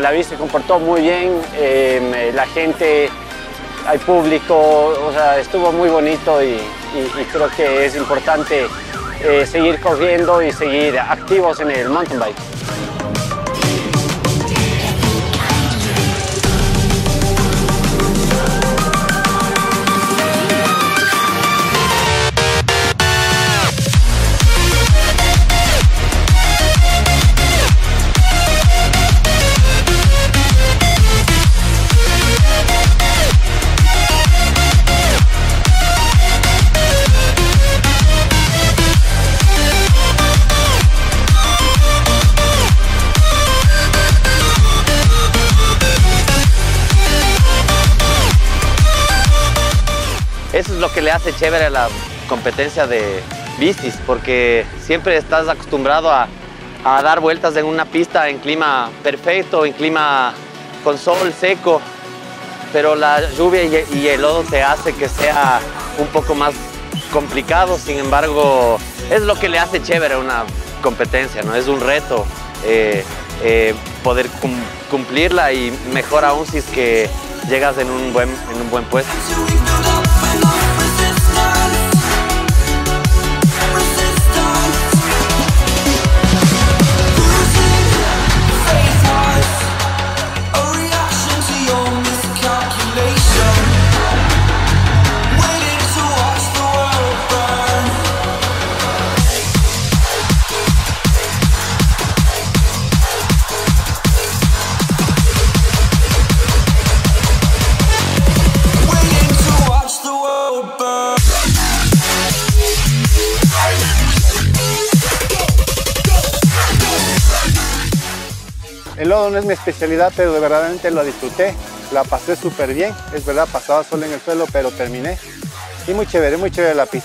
La bici se comportó muy bien, la gente, el público, o sea, estuvo muy bonito y creo que es importante seguir corriendo y seguir activos en el mountain bike. Eso es lo que le hace chévere a la competencia de bicis, porque siempre estás acostumbrado a dar vueltas en una pista en clima perfecto, en clima con sol seco, pero la lluvia y el lodo te hace que sea un poco más complicado. Sin embargo, es lo que le hace chévere a una competencia, ¿no? Es un reto poder cumplirla, y mejor aún si es que llegas en un buen puesto. El lodo no es mi especialidad, pero verdaderamente lo disfruté, la pasé súper bien. Es verdad, pasaba solo en el suelo, pero terminé. Y muy chévere la pista.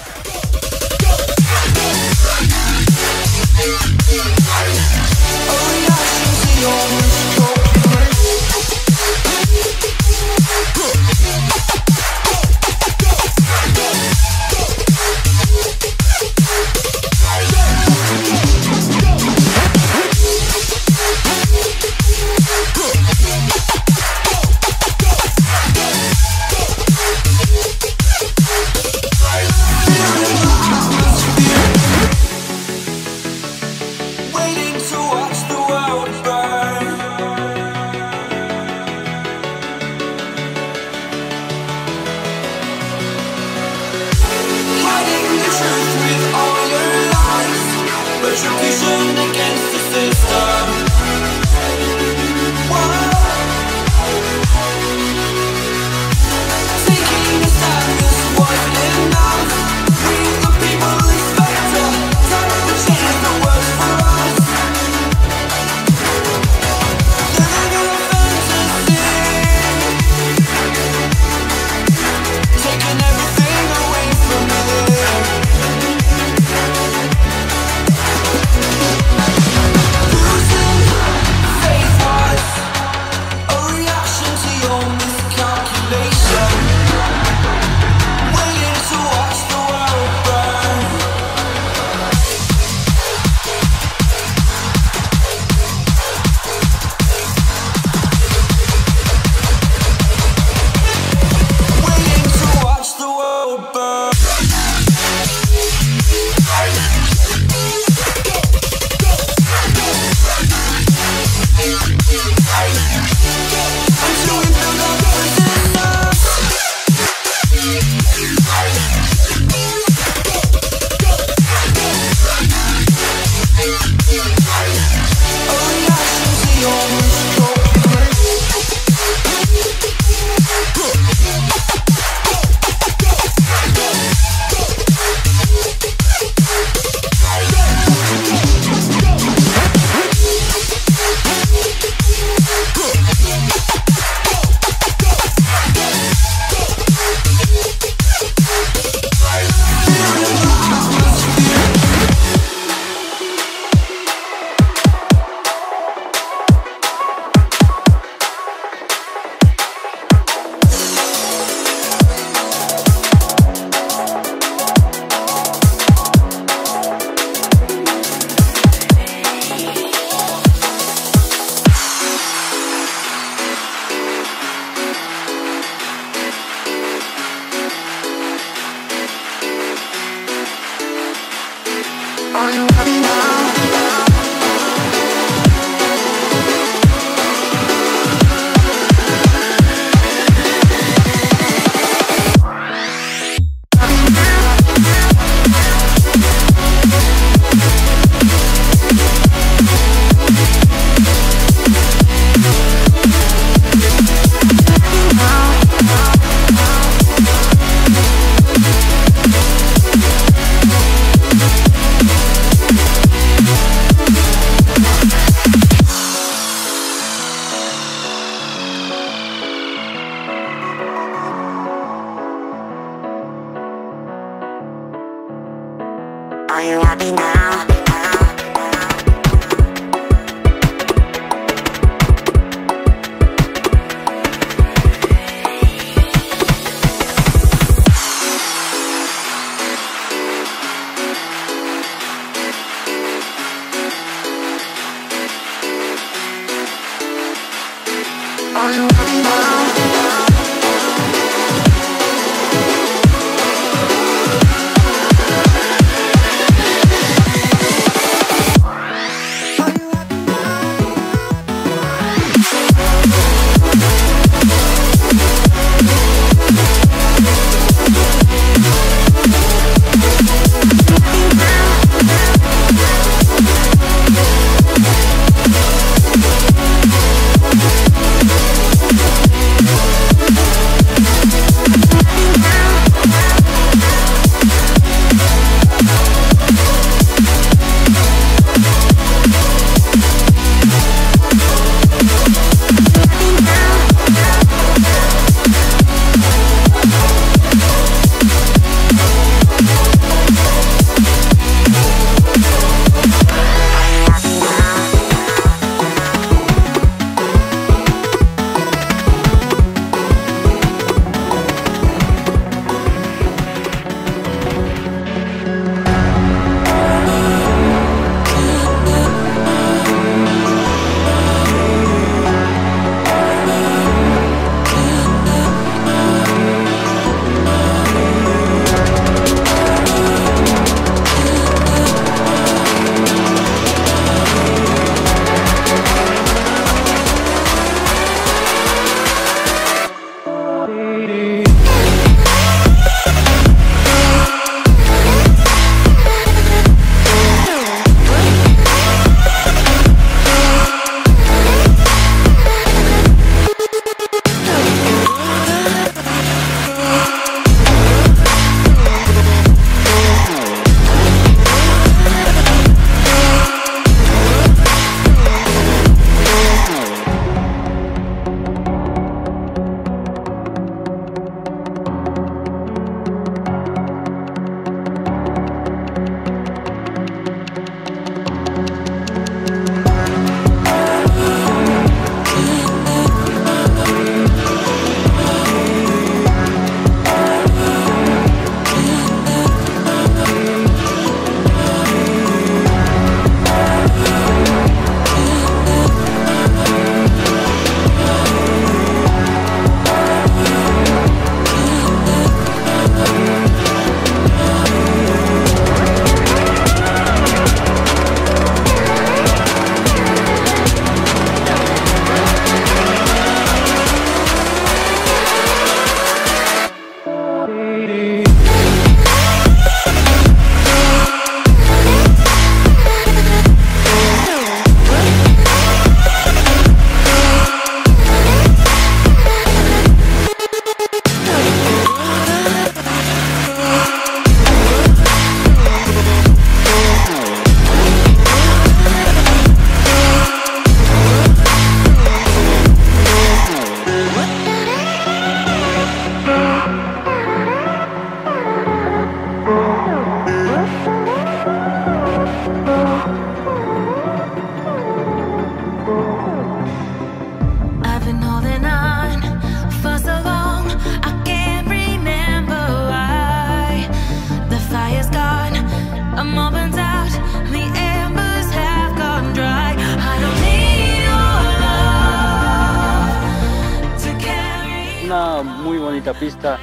Una muy bonita pista,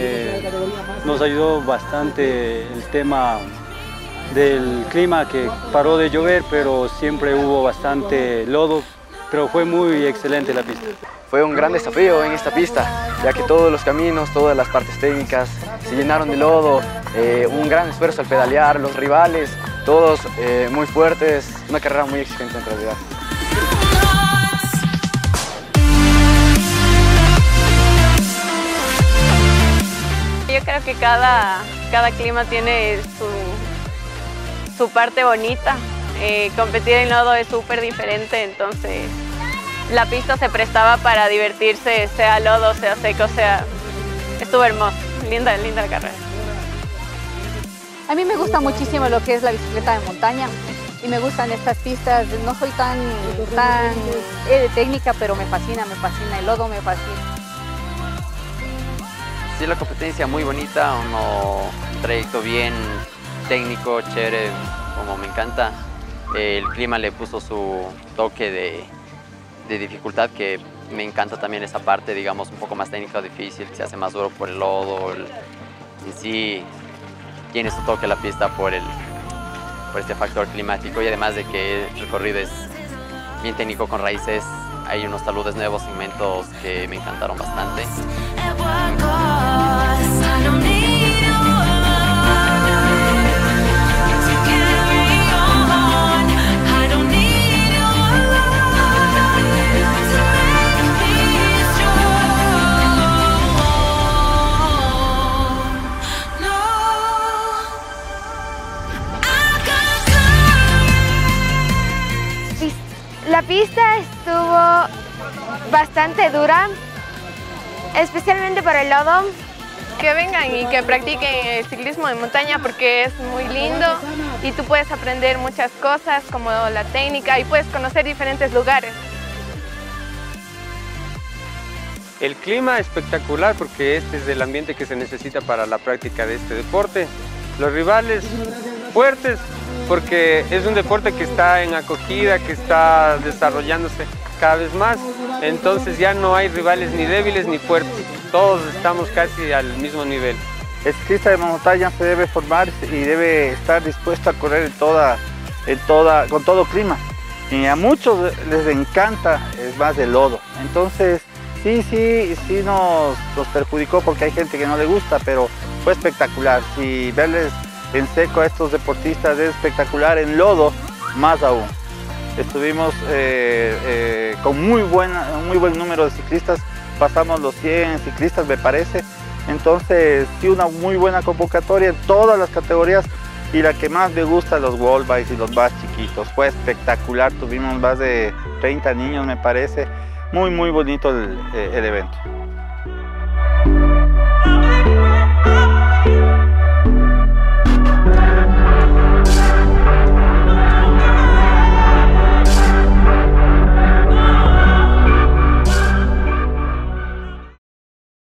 nos ayudó bastante el tema del clima, que paró de llover, pero siempre hubo bastante lodo, pero fue muy excelente la pista. Fue un gran desafío en esta pista, ya que todos los caminos, todas las partes técnicas se llenaron de lodo, un gran esfuerzo al pedalear, los rivales, todos muy fuertes, una carrera muy exigente en realidad. Yo creo que cada clima tiene su parte bonita. Competir en lodo es súper diferente, entonces la pista se prestaba para divertirse, sea lodo, sea seco, estuvo hermoso, linda la carrera. A mí me gusta muchísimo lo que es la bicicleta de montaña y me gustan estas pistas. No soy tan técnica, pero me fascina, el lodo me fascina. Sí, la competencia muy bonita, un trayecto bien técnico, chévere, como me encanta. El clima le puso su toque de dificultad, que me encanta también esa parte, digamos, un poco más técnica o difícil, se hace más duro por el lodo. En sí tiene su toque la pista por este factor climático, y además de que el recorrido es bien técnico con raíces. Hay unos taludes nuevos, segmentos que me encantaron bastante. La pista estuvo bastante dura, especialmente por el lodo. Que vengan y que practiquen el ciclismo de montaña porque es muy lindo y tú puedes aprender muchas cosas como la técnica y puedes conocer diferentes lugares. El clima espectacular porque este es el ambiente que se necesita para la práctica de este deporte. Los rivales fuertes porque es un deporte que está en acogida, que está desarrollándose cada vez más. Entonces ya no hay rivales ni débiles ni fuertes. Todos estamos casi al mismo nivel. El ciclista de montaña se debe formar y debe estar dispuesto a correr con todo clima. Y a muchos les encanta es más el lodo. Entonces sí nos perjudicó porque hay gente que no le gusta, pero fue espectacular. Si verles en seco a estos deportistas es espectacular, en lodo más aún. Estuvimos con muy buen número de ciclistas, pasamos los 100 ciclistas me parece, entonces sí, una muy buena convocatoria en todas las categorías, y la que más me gusta, los wall bikes y los más chiquitos, fue espectacular, tuvimos más de 30 niños me parece, muy bonito el evento.